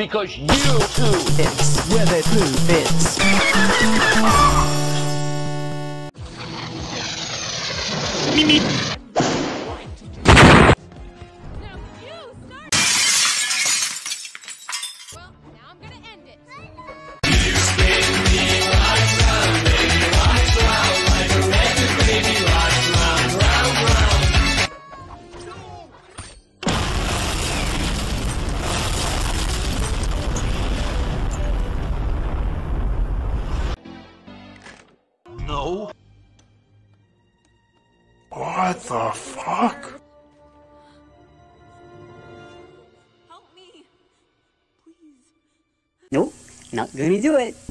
Because you too Fits where the blue fits. Well, now I'm gonna end it. No. What the fuck? Help me, please. Nope, not gonna do it.